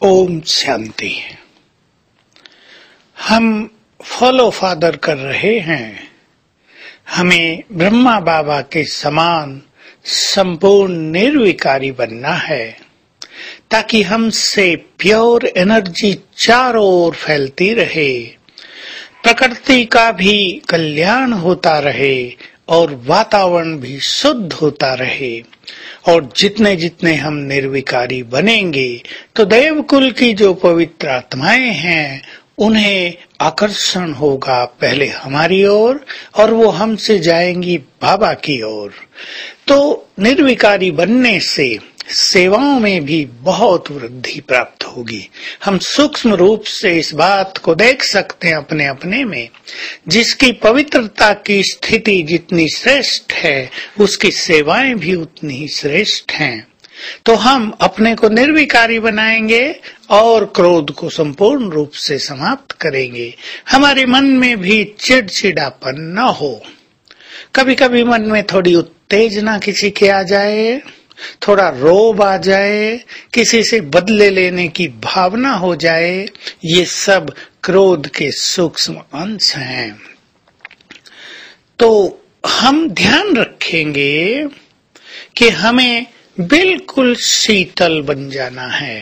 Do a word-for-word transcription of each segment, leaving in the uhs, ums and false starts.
ओम शांति। हम follow father कर रहे हैं। हमें ब्रह्मा बाबा के समान संपूर्ण निर्विकारी बनना है ताकि हमसे प्योर एनर्जी चारों ओर फैलती रहे, प्रकृति का भी कल्याण होता रहे और वातावरण भी शुद्ध होता रहे। और जितने जितने हम निर्विकारी बनेंगे तो देवकुल की जो पवित्र आत्माएं हैं उन्हें आकर्षण होगा पहले हमारी ओर और वो हमसे जाएंगी बाबा की ओर। तो निर्विकारी बनने से सेवाओं में भी बहुत वृद्धि प्राप्त होगी। हम सूक्ष्म रूप से इस बात को देख सकते हैं अपने अपने में। जिसकी पवित्रता की स्थिति जितनी श्रेष्ठ है उसकी सेवाएं भी उतनी ही श्रेष्ठ हैं। तो हम अपने को निर्विकारी बनाएंगे और क्रोध को संपूर्ण रूप से समाप्त करेंगे। हमारे मन में भी चिड़चिड़ापन न हो। कभी कभी मन में थोड़ी उत्तेजना किसी के आ जाए, थोड़ा रोब आ जाए, किसी से बदले लेने की भावना हो जाए, ये सब क्रोध के सूक्ष्म अंश हैं। तो हम ध्यान रखेंगे कि हमें बिल्कुल शीतल बन जाना है।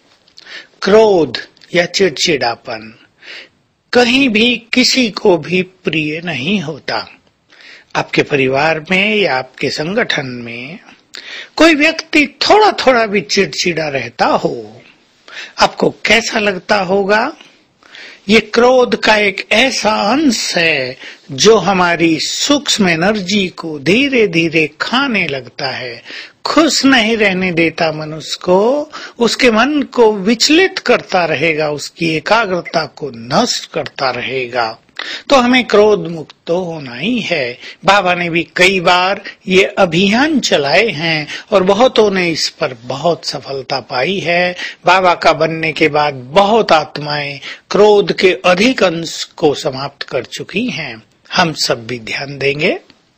क्रोध या चिड़चिड़ापन कहीं भी किसी को भी प्रिय नहीं होता। आपके परिवार में या आपके संगठन में कोई व्यक्ति थोड़ा थोड़ा भी चिड़चिड़ा रहता हो, आपको कैसा लगता होगा? ये क्रोध का एक ऐसा अंश है जो हमारी सूक्ष्म एनर्जी को धीरे धीरे खाने लगता है, खुश नहीं रहने देता मनुष्य को, उसके मन को विचलित करता रहेगा, उसकी एकाग्रता को नष्ट करता रहेगा। तो हमें क्रोध मुक्त तो होना ही है। बाबा ने भी कई बार ये अभियान चलाए हैं और बहुतों ने इस पर बहुत सफलता पाई है। बाबा का बनने के बाद बहुत आत्माएं क्रोध के अधिक अंश को समाप्त कर चुकी हैं। हम सब भी ध्यान देंगे।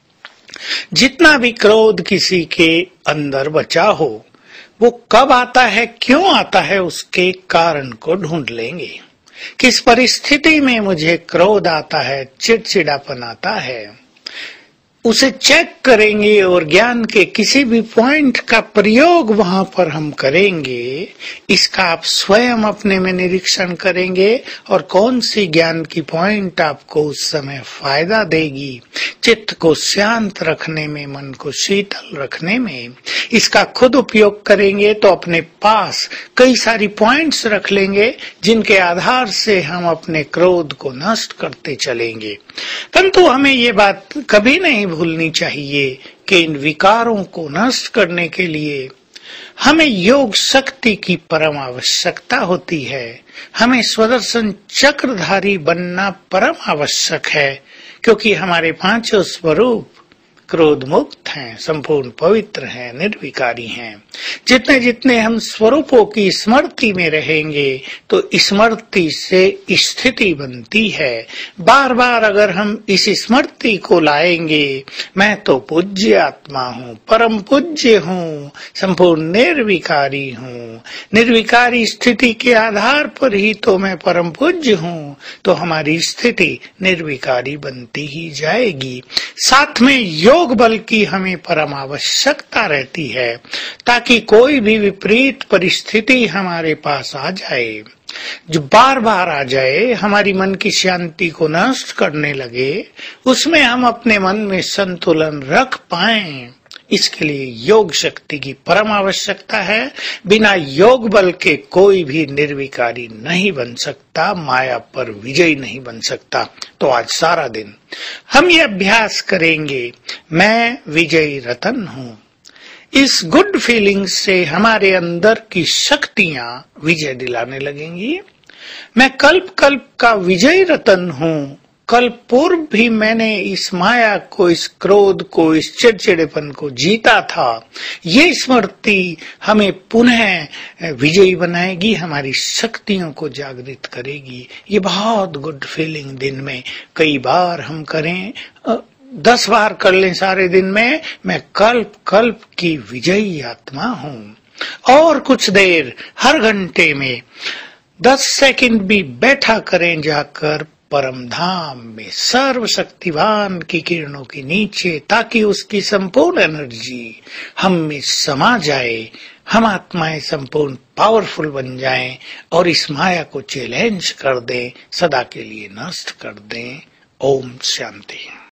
जितना भी क्रोध किसी के अंदर बचा हो वो कब आता है, क्यों आता है, उसके कारण को ढूंढ लेंगे। किस परिस्थिति में मुझे क्रोध आता है, चिड़चिड़ापन आता है, उसे चेक करेंगे और ज्ञान के किसी भी पॉइंट का प्रयोग वहां पर हम करेंगे। इसका आप स्वयं अपने में निरीक्षण करेंगे और कौन सी ज्ञान की पॉइंट आपको उस समय फायदा देगी, चित्त को शांत रखने में, मन को शीतल रखने में। इसका खुद उपयोग करेंगे तो अपने पास कई सारी पॉइंट्स रख लेंगे जिनके आधार से हम अपने क्रोध को नष्ट करते चलेंगे। परंतु हमें ये बात कभी नहीं भूलनी चाहिए कि इन विकारों को नष्ट करने के लिए हमें योग शक्ति की परम आवश्यकता होती है। हमें स्वदर्शन चक्रधारी बनना परम आवश्यक है, क्योंकि हमारे पांचों स्वरूप क्रोध मुक्त हैं, संपूर्ण पवित्र हैं, निर्विकारी हैं। जितने जितने हम स्वरूपों की स्मृति में रहेंगे तो स्मृति से स्थिति बनती है। बार बार अगर हम इस स्मृति को लाएंगे, मैं तो पूज्य आत्मा हूँ, परम पूज्य हूँ, संपूर्ण निर्विकारी हूँ, निर्विकारी स्थिति के आधार पर ही तो मैं परम पूज्य हूँ, तो हमारी स्थिति निर्विकारी बनती ही जाएगी। साथ में योग बल की हमें परम आवश्यकता रहती है ताकि कोई भी विपरीत परिस्थिति हमारे पास आ जाए, जो बार बार आ जाए, हमारी मन की शांति को नष्ट करने लगे, उसमें हम अपने मन में संतुलन रख पाएं। इसके लिए योग शक्ति की परम आवश्यकता है। बिना योग बल के कोई भी निर्विकारी नहीं बन सकता, माया पर विजयी नहीं बन सकता। तो आज सारा दिन हम ये अभ्यास करेंगे, मैं विजयी रतन हूँ। इस गुड फीलिंग से हमारे अंदर की शक्तियां विजय दिलाने लगेंगी। मैं कल्प कल्प का विजयी रतन हूँ। कल पूर्व भी मैंने इस माया को, इस क्रोध को, इस चिड़चिड़ेपन को जीता था। ये स्मृति हमें पुनः विजयी बनाएगी, हमारी शक्तियों को जागृत करेगी। ये बहुत गुड फीलिंग दिन में कई बार हम करें, दस बार कर लें सारे दिन में। मैं कल्प कल्प की विजयी आत्मा हूँ। और कुछ देर हर घंटे में दस सेकंड भी बैठा करें जाकर परम धाम में सर्वशक्तिवान की किरणों के नीचे, ताकि उसकी संपूर्ण एनर्जी हम में समा जाए, हम आत्माएं संपूर्ण पावरफुल बन जाएं और इस माया को चैलेंज कर दें, सदा के लिए नष्ट कर दें। ओम शांति।